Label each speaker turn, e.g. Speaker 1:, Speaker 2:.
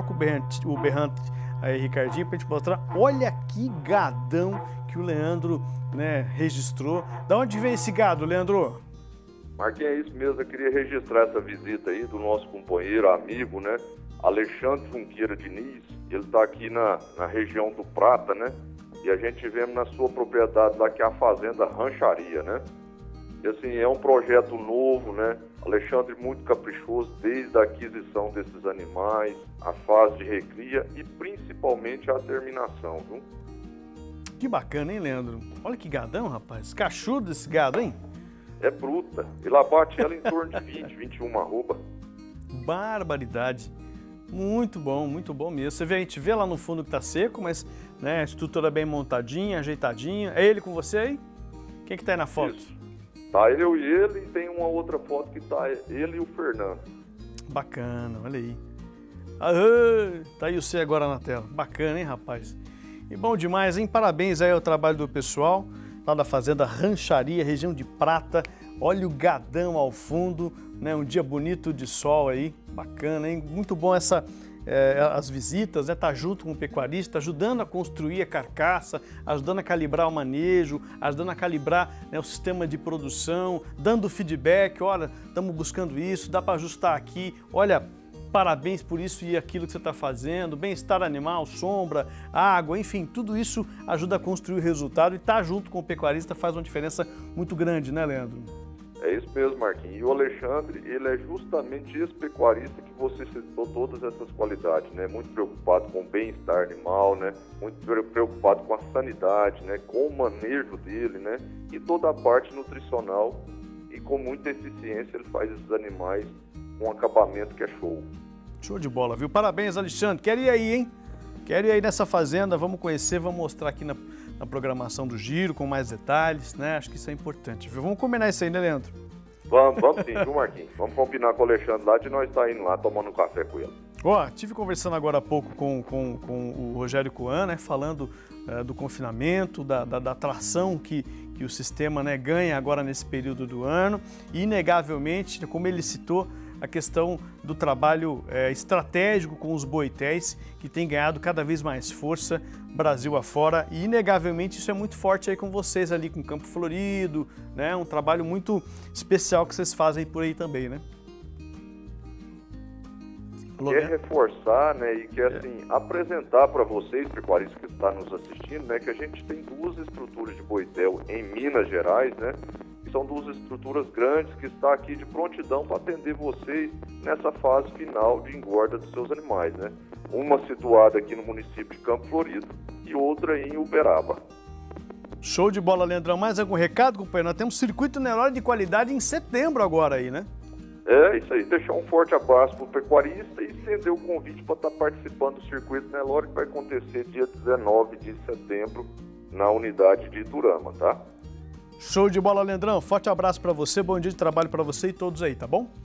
Speaker 1: coloca o berrante aí, Ricardinho, pra gente mostrar. Olha que gadão que o Leandro, né, registrou. Da onde vem esse gado, Leandro?
Speaker 2: Marquinhos, é isso mesmo. Eu queria registrar essa visita aí do nosso companheiro, amigo, né? Alexandre Junqueira Diniz. Ele está aqui na região do Prata, né? E a gente vemos na sua propriedade lá, que é a Fazenda Rancharia, né? E assim, é um projeto novo, né? Alexandre muito caprichoso desde a aquisição desses animais, a fase de recria e principalmente a terminação, viu?
Speaker 1: Que bacana, hein, Leandro? Olha que gadão, rapaz. Cachudo esse gado, hein?
Speaker 2: É bruta. Ele abate ela em torno de 20, 21 arroba.
Speaker 1: Barbaridade. Muito bom mesmo. Você vê, a gente vê lá no fundo que tá seco, mas, né, a estrutura bem montadinha, ajeitadinha. É ele com você aí? Quem que tá aí na foto?
Speaker 2: Isso. Tá eu e ele, e tem uma outra foto que tá ele e o Fernando.
Speaker 1: Bacana, olha aí. Aham, tá aí você agora na tela. Bacana, hein, rapaz? E bom demais, hein? Parabéns aí ao trabalho do pessoal lá da Fazenda Rancharia, região de Prata. Olha o gadão ao fundo, né? Um dia bonito de sol aí. Bacana, hein? Muito bom as visitas, né? Tá junto com o pecuarista, ajudando a construir a carcaça, ajudando a calibrar o manejo, ajudando a calibrar, né, o sistema de produção, dando feedback. Olha, estamos buscando isso, dá para ajustar aqui. Olha, parabéns por isso e aquilo que você está fazendo, bem-estar animal, sombra, água, enfim, tudo isso ajuda a construir o resultado e estar junto com o pecuarista faz uma diferença muito grande, né, Leandro?
Speaker 2: É isso mesmo, Marquinhos. E o Alexandre, ele é justamente esse pecuarista que você citou todas essas qualidades, né? Muito preocupado com o bem-estar animal, né? Muito preocupado com a sanidade, né? Com o manejo dele, né? E toda a parte nutricional. E com muita eficiência ele faz esses animais com um acabamento que é show.
Speaker 1: Show de bola, viu? Parabéns, Alexandre. Quero ir aí, hein? Quero ir aí nessa fazenda, vamos conhecer, vamos mostrar aqui na programação do Giro, com mais detalhes, né? Acho que isso é importante, viu? Vamos combinar isso aí, né, Leandro?
Speaker 2: Vamos sim, viu, Marquinhos? Vamos combinar com o Alexandre lá de nós estar indo lá tomando um café com ele.
Speaker 1: Ó, tive conversando agora há pouco com o Rogério Coan, né? Falando do confinamento, da tração que o sistema, né, ganha agora nesse período do ano. E, inegavelmente, como ele citou, a questão do trabalho estratégico com os boitéis, que tem ganhado cada vez mais força Brasil afora, e inegavelmente isso é muito forte aí com vocês ali com Campo Florido, né? Um trabalho muito especial que vocês fazem por aí também, né?
Speaker 2: Quer reforçar, né, e quer assim, apresentar para vocês, pecuaristas que estão nos assistindo, né, que a gente tem duas estruturas de boitel em Minas Gerais, né? São duas estruturas grandes que está aqui de prontidão para atender vocês nessa fase final de engorda dos seus animais, né? Uma situada aqui no município de Campo Florido e outra em Uberaba.
Speaker 1: Show de bola, Leandrão. Mais algum recado, companheiro? Nós temos circuito Nelore de qualidade em setembro agora aí, né?
Speaker 2: É isso aí, deixar um forte abraço para o pecuarista e estender o convite para estar participando do circuito Nelore, que vai acontecer dia 19 de setembro na unidade de Iturama, tá?
Speaker 1: Show de bola, Leandrão. Forte abraço para você, bom dia de trabalho para você e todos aí, tá bom?